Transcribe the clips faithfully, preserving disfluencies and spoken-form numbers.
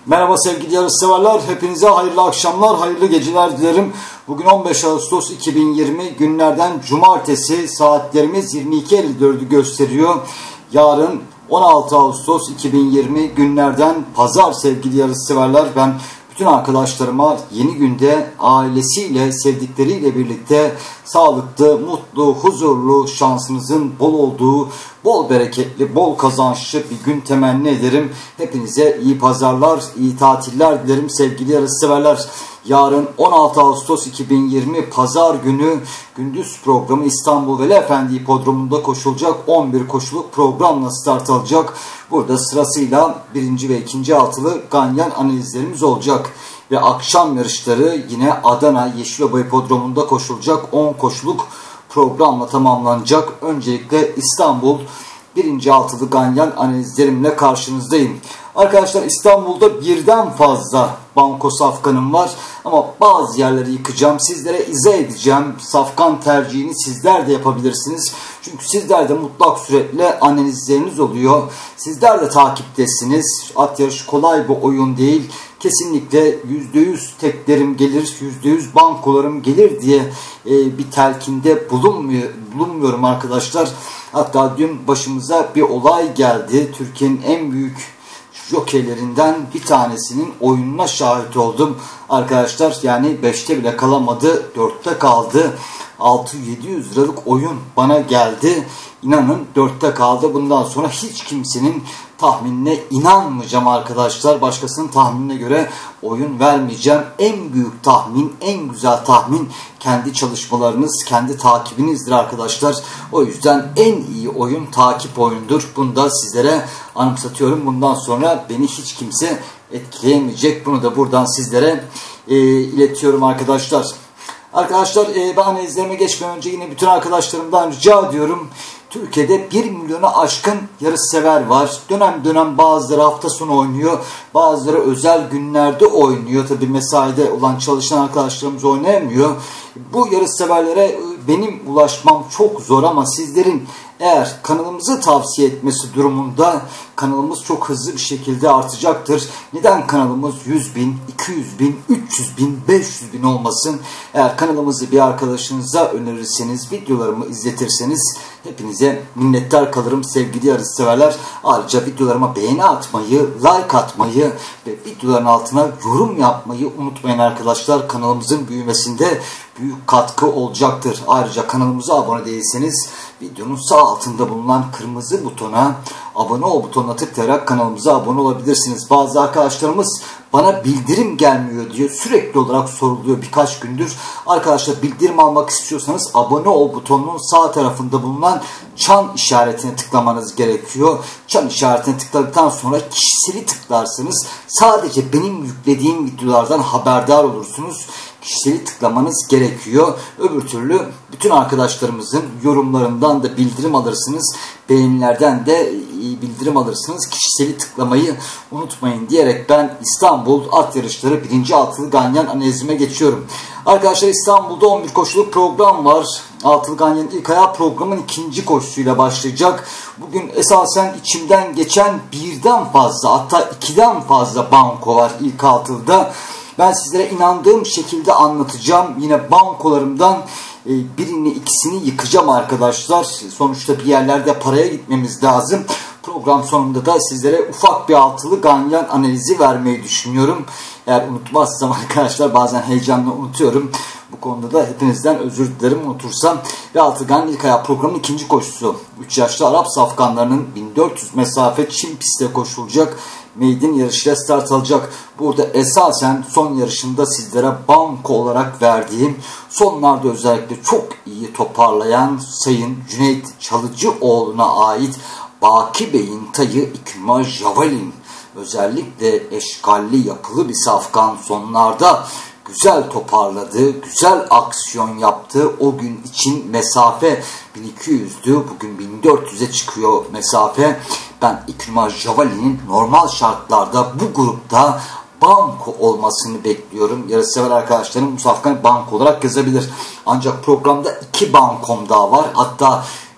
Merhaba sevgili yarışseverler, hepinize hayırlı akşamlar, hayırlı geceler dilerim. Bugün on beş Ağustos iki bin yirmi günlerden cumartesi, saatlerimiz yirmi iki elli dördü gösteriyor. Yarın on altı Ağustos iki bin yirmi günlerden pazar sevgili yarışseverler. Ben bütün arkadaşlarıma yeni günde ailesiyle, sevdikleriyle birlikte sağlıklı, mutlu, huzurlu, şansınızın bol olduğu, bol bereketli, bol kazançlı bir gün temenni ederim. Hepinize iyi pazarlar, iyi tatiller dilerim sevgili yarışseverler. Yarın on altı Ağustos iki bin yirmi pazar günü gündüz programı İstanbul Veli Efendi Hipodromu'nda koşulacak on bir koşuluk programla start alacak. Burada sırasıyla birinci ve ikinci altılı ganyan analizlerimiz olacak. Ve akşam yarışları yine Adana Yeşilova Hipodromu'nda koşulacak on koşuluk programla tamamlanacak. Öncelikle İstanbul birinci altılı ganyan analizlerimle karşınızdayım. Arkadaşlar İstanbul'da birden fazla banko safkanım var ama bazı yerleri yıkacağım. Sizlere izah edeceğim. Safkan tercihini sizler de yapabilirsiniz. Çünkü sizler de mutlak suretle analizleriniz oluyor. Sizler de takiptesiniz. At yarışı kolay bir oyun değil. Kesinlikle yüzde yüz teklerim gelir, yüzde yüz bankolarım gelir diye e, bir telkinde bulunmuyor, bulunmuyorum arkadaşlar. Hatta dün başımıza bir olay geldi. Türkiye'nin en büyük jokeylerinden bir tanesinin oyununa şahit oldum arkadaşlar. Yani beşte bile kalamadı, dörtte kaldı. altı yedi yüz liralık oyun bana geldi. İnanın dörtte kaldı. Bundan sonra hiç kimsenin tahminine inanmayacağım arkadaşlar. Başkasının tahminine göre oyun vermeyeceğim. En büyük tahmin, en güzel tahmin kendi çalışmalarınız, kendi takibinizdir arkadaşlar. O yüzden en iyi oyun takip oyundur. Bunu da sizlere anımsatıyorum. Bundan sonra beni hiç kimse etkileyemeyecek. Bunu da buradan sizlere e, iletiyorum arkadaşlar. Arkadaşlar e, ben analizlerime geçmeden önce yine bütün arkadaşlarımdan rica ediyorum. Türkiye'de bir milyona aşkın yarışsever var. Dönem dönem bazıları hafta sonu oynuyor. Bazıları özel günlerde oynuyor. Tabi mesaide olan çalışan arkadaşlarımız oynayamıyor. Bu yarışseverlere benim ulaşmam çok zor ama sizlerin eğer kanalımızı tavsiye etmesi durumunda kanalımız çok hızlı bir şekilde artacaktır. Neden kanalımız yüz bin, iki yüz bin, üç yüz bin, beş yüz bin olmasın? Eğer kanalımızı bir arkadaşınıza önerirseniz, videolarımı izletirseniz hepinize minnettar kalırım sevgili yarışseverler. Ayrıca videolarıma beğeni atmayı, like atmayı ve videoların altına yorum yapmayı unutmayın arkadaşlar. Kanalımızın büyümesinde büyük katkı olacaktır. Ayrıca kanalımıza abone değilseniz videonun sağ altında bulunan kırmızı butona abone ol butonuna tıklayarak kanalımıza abone olabilirsiniz. Bazı arkadaşlarımız bana bildirim gelmiyor diye sürekli olarak soruluyor birkaç gündür. Arkadaşlar bildirim almak istiyorsanız abone ol butonunun sağ tarafında bulunan çan işaretine tıklamanız gerekiyor. Çan işaretine tıkladıktan sonra kişiseli tıklarsanız sadece benim yüklediğim videolardan haberdar olursunuz. Kişiseli tıklamanız gerekiyor. Öbür türlü bütün arkadaşlarımızın yorumlarından da bildirim alırsınız. Beğenilerden de bildirim alırsınız. Kişiseli tıklamayı unutmayın diyerek ben İstanbul at yarışları birinci altılı ganyan analizime geçiyorum. Arkadaşlar İstanbul'da on bir koşuluk program var. Altılı ganyanın ilk ayağı programın ikinci koşusuyla başlayacak. Bugün esasen içimden geçen birden fazla hatta ikiden fazla banko var ilk altılıda. Ben sizlere inandığım şekilde anlatacağım. Yine bankolarımdan birini ikisini yıkacağım arkadaşlar. Sonuçta bir yerlerde paraya gitmemiz lazım. Program sonunda da sizlere ufak bir altılı ganyan analizi vermeyi düşünüyorum. Eğer unutmazsam arkadaşlar bazen heyecanla unutuyorum. Bu konuda da hepinizden özür dilerim unutursam. Ve altılı ganyan ilk ayağı programın ikinci koşusu. üç yaşlı Arap safkanlarının bin dört yüz mesafe Çin pistte koşulacak. Maiden yarışıyla start alacak. Burada esasen son yarışında sizlere banko olarak verdiğim, sonlarda özellikle çok iyi toparlayan Sayın Cüneyt Çalıcıoğlu'na ait Baki Bey'in tayı İkma Javelin. Özellikle eşkalli yapılı bir safkan sonlarda güzel toparladı, güzel aksiyon yaptı. O gün için mesafe bin iki yüzdü, bugün bin dört yüze çıkıyor mesafe. Ben İkma Javelin'in normal şartlarda bu grupta banko olmasını bekliyorum. Yarışsever arkadaşlarım bu safkanı banko olarak yazabilir. Ancak programda iki bankom daha var. Hatta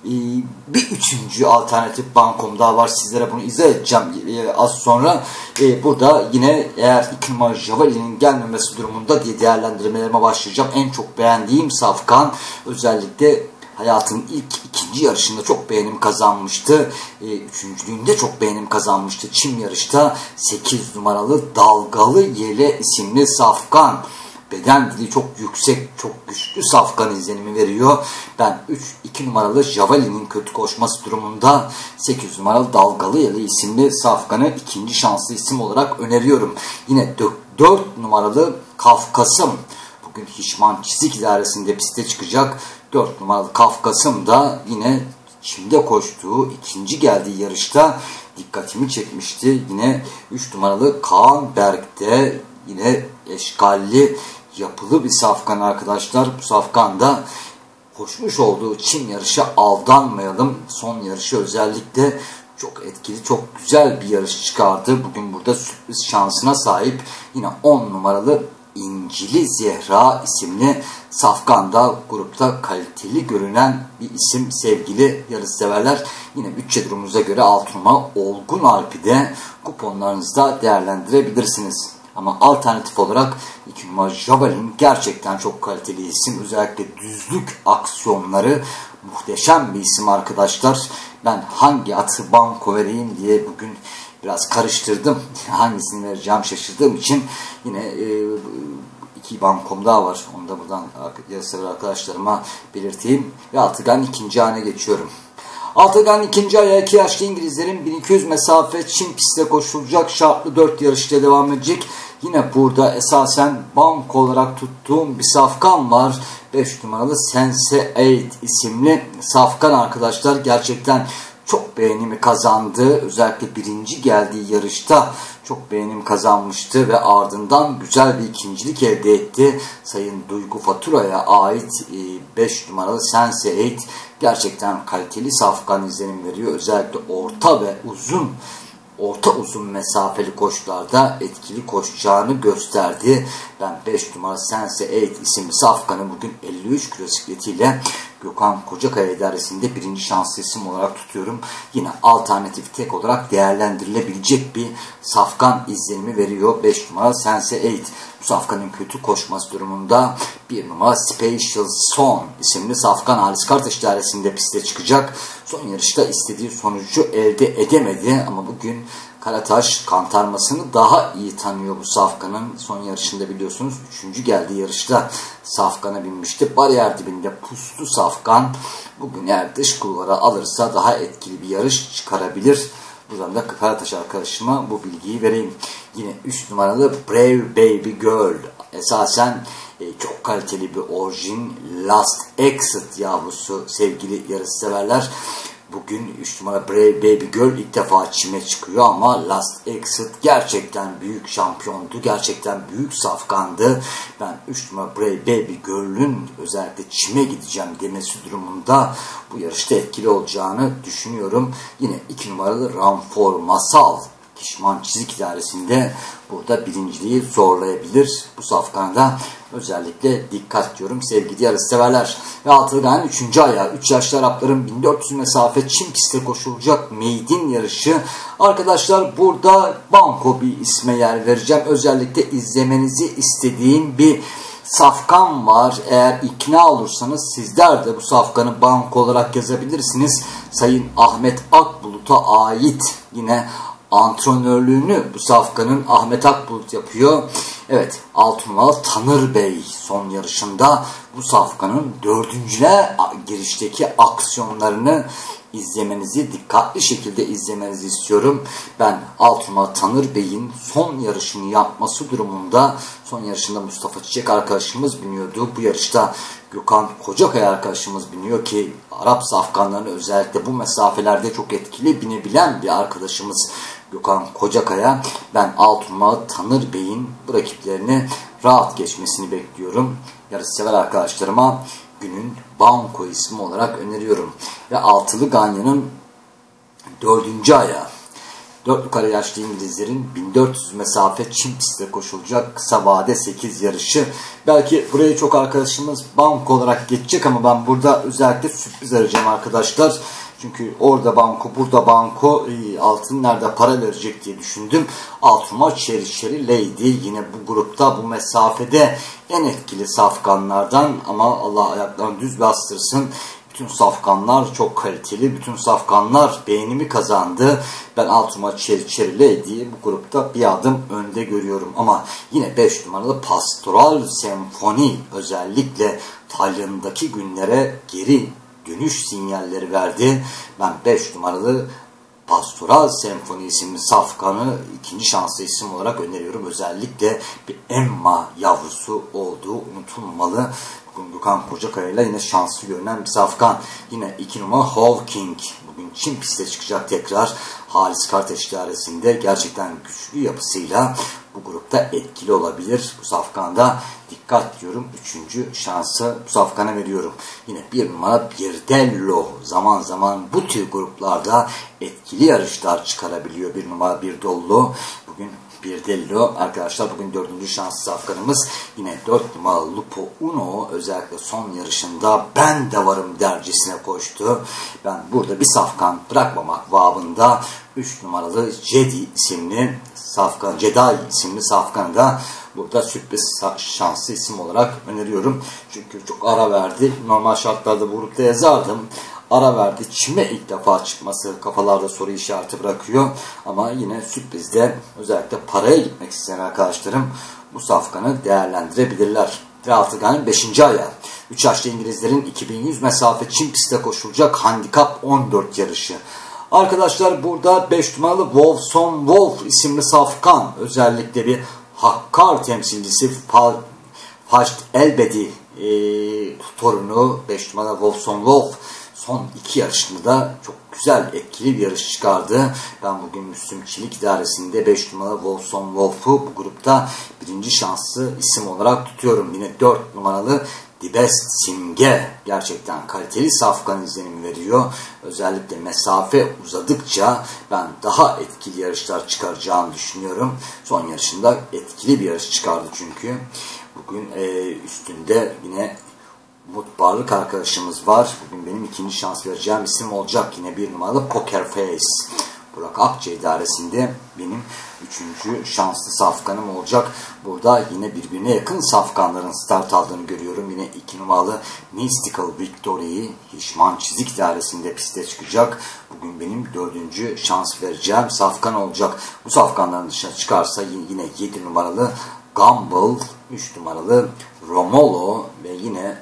bir üçüncü alternatif bankom daha var. Sizlere bunu izah edeceğim az sonra. Burada yine eğer iki numara Javeli'nin gelmemesi durumunda diye değerlendirmelerime başlayacağım. En çok beğendiğim safkan, özellikle hayatının ilk ikinci yarışında çok beğenim kazanmıştı. Üçüncülüğünde çok beğenim kazanmıştı. Çim yarışta sekiz numaralı Dalgalı Yele isimli safkan. Beden dili çok yüksek, çok güçlü safkan izlenimi veriyor. Ben üç iki numaralı Javeli'nin kötü koşması durumunda sekiz numaralı Dalgalı Yele isimli safkanı ikinci şanslı isim olarak öneriyorum. Yine dört numaralı Kafkasım bugün Hişman Çizik idaresinde piste çıkacak. dört numaralı Kafkasım da yine çimde koştuğu ikinci geldiği yarışta dikkatimi çekmişti. Yine üç numaralı Kaan Berk'te yine eşkalli yapılı bir safkan arkadaşlar. Bu safkanda koşmuş olduğu çim yarışa aldanmayalım. Son yarışı özellikle çok etkili, çok güzel bir yarış çıkardı. Bugün burada sürpriz şansına sahip yine on numaralı İncili Zehra isimli safkanda grupta kaliteli görünen bir isim sevgili yarışseverler. Yine bütçe durumunuza göre altı numara Olgun Alp'i de kuponlarınızda değerlendirebilirsiniz. Ama alternatif olarak iki numara Javelin gerçekten çok kaliteli isim. Özellikle düzlük aksiyonları muhteşem bir isim arkadaşlar. Ben hangi atı banko vereyim diye bugün biraz karıştırdım. Hangisini vereceğim şaşırdığım için yine e, iki bankom daha var. Onu da buradan yarışsever arkadaşlarıma belirteyim. Ve Altıgan ikinci ayağına geçiyorum. Altıgan ikinci ayağı iki yaşlı İngilizlerin bin iki yüz mesafe çim pistte koşulacak şartlı dört yarışta devam edecek. Yine burada esasen banko olarak tuttuğum bir safkan var. beş numaralı Sense eight isimli safkan arkadaşlar. Gerçekten çok beğenimi kazandı. Özellikle birinci geldiği yarışta çok beğenim kazanmıştı ve ardından güzel bir ikincilik elde etti. Sayın Duygu Fatura'ya ait beş numaralı Sense eight gerçekten kaliteli safkan izlenim veriyor. Özellikle orta ve uzun orta uzun mesafeli koşularda etkili koşacağını gösterdi. Ben beş numara Sense eight isimli safkanı bugün elli üç kilo sikletiyle Gökhan Kocakaya idaresinde birinci şanslı isim olarak tutuyorum. Yine alternatif tek olarak değerlendirilebilecek bir safkan izlenimi veriyor beş numara Sense eight. Bu safkanın kötü koşması durumunda bir numara Special Son isimli safkan Halis Kartaş idaresinde piste çıkacak. Son yarışta istediği sonucu elde edemedi ama bugün Karataş kantarmasını daha iyi tanıyor bu safkanın. Son yarışında biliyorsunuz üçüncü geldiği yarışta safkana binmişti. Bariyer dibinde puslu safkan bugün eğer dış kulvara alırsa daha etkili bir yarış çıkarabilir. Buradan da Karataş arkadaşıma bu bilgiyi vereyim. Yine üç numaralı Brave Baby Girl. Esasen e, çok kaliteli bir orijin Last Exit yavrusu sevgili yarışseverler. Bugün üç numara Brave Baby Girl ilk defa çime çıkıyor ama Last Exit gerçekten büyük şampiyondu. Gerçekten büyük safkandı. Ben üç numara Brave Baby Girl'ün özellikle çime gideceğim demesi durumunda bu yarışta etkili olacağını düşünüyorum. Yine iki numaralı Ramfor Masal Hişman Çizik idaresinde burada birinciliği zorlayabilir. Bu safkanda özellikle dikkat diyorum sevgili yarışseverler. Ve Altıgan'ın üçüncü ayağı üç yaşlı Arapların bin dört yüz mesafe çim pistte koşulacak meydin yarışı. Arkadaşlar burada banko bir isme yer vereceğim. Özellikle izlemenizi istediğim bir safkan var. Eğer ikna olursanız sizler de bu safkanı banko olarak yazabilirsiniz. Sayın Ahmet Akbulut'a ait yine antrenörlüğünü bu safkanın Ahmet Akbulut yapıyor. Evet, altı numaralı Tanır Bey son yarışında bu safkanın dördüncüle girişteki aksiyonlarını izlemenizi, dikkatli şekilde izlemenizi istiyorum. Ben altı numaralı Tanır Bey'in son yarışını yapması durumunda, son yarışında Mustafa Çiçek arkadaşımız biniyordu. Bu yarışta Gökhan Kocakaya arkadaşımız biniyor ki Arap safkanlarını özellikle bu mesafelerde çok etkili binebilen bir arkadaşımız Gökhan Kocakaya. Ben altı numaralı Tanır Bey'in bu rakiplerini rahat geçmesini bekliyorum. Yarışsever arkadaşlarıma günün banko ismi olarak öneriyorum. Ve altılı Ganyan'ın dördüncü ayağı. dört yukarı yaşlı İngilizlerin bin dört yüz mesafe çim pistte koşulacak kısa vade sekiz yarışı. Belki burayı çok arkadaşımız banko olarak geçecek ama ben burada özellikle sürpriz arayacağım arkadaşlar. Çünkü orada banko, burada banko, altın nerede para verecek diye düşündüm. Altıma Cherry Cherry Lady yine bu grupta, bu mesafede en etkili safkanlardan, ama Allah ayaklarını düz bastırsın. Bütün safkanlar çok kaliteli. Bütün safkanlar beğenimi kazandı. Ben Altıma Cherry Cherry Lady'yi bu grupta bir adım önde görüyorum. Ama yine beş numaralı Pastoral Senfoni özellikle Tayland'daki günlere geri dönüş sinyalleri verdi. Ben beş numaralı Pastoral Senfoni isimli safkanı ikinci şanslı isim olarak öneriyorum. Özellikle bir Emma yavrusu olduğu unutulmamalı. Bugün Gökhan Kocakaya ile yine şanslı görünen bir safkan. Yine iki numara Hawking. Bugün Çin piste çıkacak tekrar. Halis Karteş idaresinde gerçekten güçlü yapısıyla bu grupta etkili olabilir. Bu safkanda dikkat diyorum. Üçüncü şansı bu safkana veriyorum. Yine bir numara Birdello. Zaman zaman bu tür gruplarda etkili yarışlar çıkarabiliyor. Bir numara Birdello. Bugün Birdello arkadaşlar, bugün dördüncü şanslı safkanımız. Yine dört numara Lupo Uno özellikle son yarışında ben de varım dercesine koştu. Ben burada bir safkan bırakmamak babında üç numaralı Jedi isimli safkan, Jedi isimli safkanı da burada sürpriz şanslı isim olarak öneriyorum. Çünkü çok ara verdi. Normal şartlarda bu grupta yazardım. Ara verdi. Çime ilk defa çıkması kafalarda soru işareti bırakıyor. Ama yine sürprizde özellikle paraya gitmek isteyen arkadaşlarım bu safkanı değerlendirebilirler. Altıgan'ın beşinci ayağı. üç yaşlı İngilizlerin iki bin yüz mesafe Çin pistte koşulacak handikap on dört yarışı. Arkadaşlar burada beş numaralı Wolfson Wolf isimli safkan özellikle bir Hakkar temsilcisi Faşt Elbedi e, torunu beş numaralı Wolfson Wolf son iki yarışında da çok güzel etkili bir yarış çıkardı. Ben bugün Müslüm Çelik idaresinde beş numaralı Wolfson Wolf'u bu grupta birinci şanslı isim olarak tutuyorum. Yine dört numaralı The Best Simge gerçekten kaliteli safkan izlenimi veriyor. Özellikle mesafe uzadıkça ben daha etkili yarışlar çıkaracağını düşünüyorum. Son yarışında etkili bir yarış çıkardı çünkü. Bugün e, üstünde yine Umut Barlık arkadaşımız var. Bugün benim ikinci şans vereceğim isim olacak. Yine bir numaralı Poker Face. Burak Akça idaresinde benim üçüncü şanslı safkanım olacak. Burada yine birbirine yakın safkanların start aldığını görüyorum. Yine iki numaralı Mystical Victory'yi Hişman Çizik idaresinde piste çıkacak. Bugün benim dördüncü şans vereceğim safkan olacak. Bu safkanların dışına çıkarsa yine yedi numaralı Gumball, üç numaralı Romolo ve yine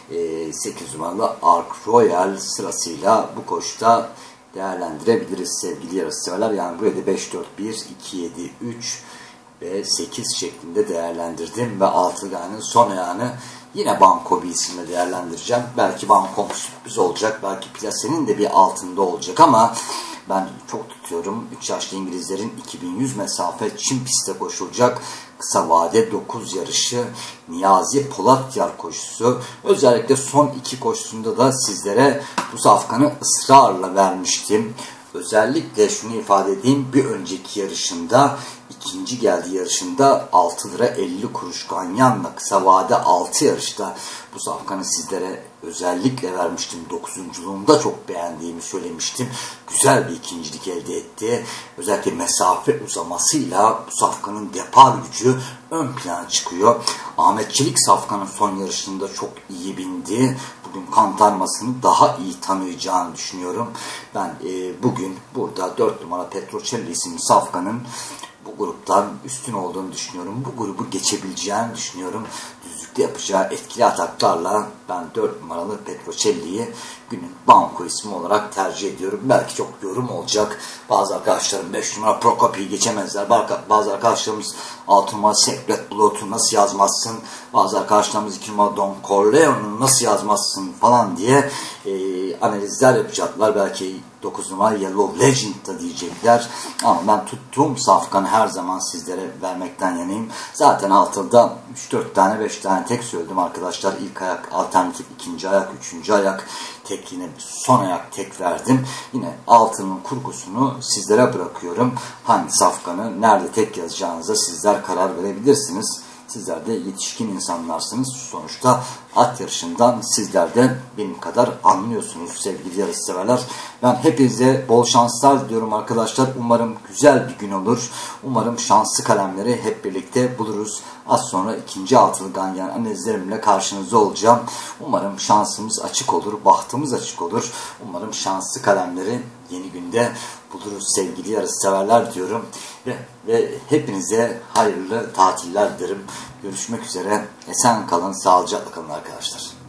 sekiz numaralı Ark Royal sırasıyla bu koşuda değerlendirebiliriz sevgili yarışseverler. Yani buraya da beş dört bir iki yedi üç ve sekiz şeklinde değerlendirdim ve altıganın son ayağını yine banko bir isimle değerlendireceğim. Belki bankom sürpriz olacak, belki plasenin de bir altında olacak ama ben çok tutuyorum. üç yaşlı İngilizlerin iki bin yüz mesafe Çin pistte koşulacak kısa vade dokuz yarışı Niyazi Polatyer koşusu. Özellikle son iki koşusunda da sizlere bu safkanı ısrarla vermiştim. Özellikle şunu ifade edeyim, bir önceki yarışında ikinci geldi yarışında altı lira elli kuruş ganyanla kısa vade altı yarışta bu safkanı sizlere özellikle vermiştim. dokuzunculuğunda çok beğendiğimi söylemiştim. Güzel bir ikincilik elde etti. Özellikle mesafe uzamasıyla bu safkanın depar gücü ön plana çıkıyor. Ahmet Çelik safkanın son yarışında çok iyi bindi. Bugün Kantarmasını daha iyi tanıyacağını düşünüyorum. Ben e, bugün burada dört numara Petrocelli isimli safkanın bu gruptan üstün olduğunu düşünüyorum. Bu grubu geçebileceğini düşünüyorum. Düzlükte yapacağı etkili ataklarla ben dört numaralı Petrocelli'yi günün banko ismi olarak tercih ediyorum. Belki çok yorum olacak. Bazı arkadaşlarım beş numara Prokopi'yi geçemezler. Bazı arkadaşlarımız altı numara Secret Blood'u nasıl yazmazsın? Bazı arkadaşlarımız iki numara Don Corleone'u nasıl yazmazsın falan diye e, belki analizler yapacaklar, belki dokuz numara Yellow Legend da diyecekler. Ama ben tuttuğum safkanı her zaman sizlere vermekten yanayım. Zaten altında üç dört tane beş tane tek söyledim arkadaşlar. İlk ayak alternatif, ikinci ayak, üçüncü ayak tek, yine son ayak tek verdim. Yine altının kurgusunu sizlere bırakıyorum. Hangi safkanı nerede tek yazacağınıza sizler karar verebilirsiniz. Sizler de yetişkin insanlarsınız. Sonuçta at yarışından sizler de benim kadar anlıyorsunuz sevgili yarışseverler. Ben hepinize bol şanslar diliyorum arkadaşlar. Umarım güzel bir gün olur. Umarım şanslı kalemleri hep birlikte buluruz. Az sonra ikinci altılı ganyan analizlerimle karşınızda olacağım. Umarım şansımız açık olur, bahtımız açık olur. Umarım şanslı kalemleri yeni günde buluruz sevgili yarışseverler diyorum. Ve, ve hepinize hayırlı tatiller dilerim. Görüşmek üzere. Esen kalın, sağlıcakla kalın arkadaşlar.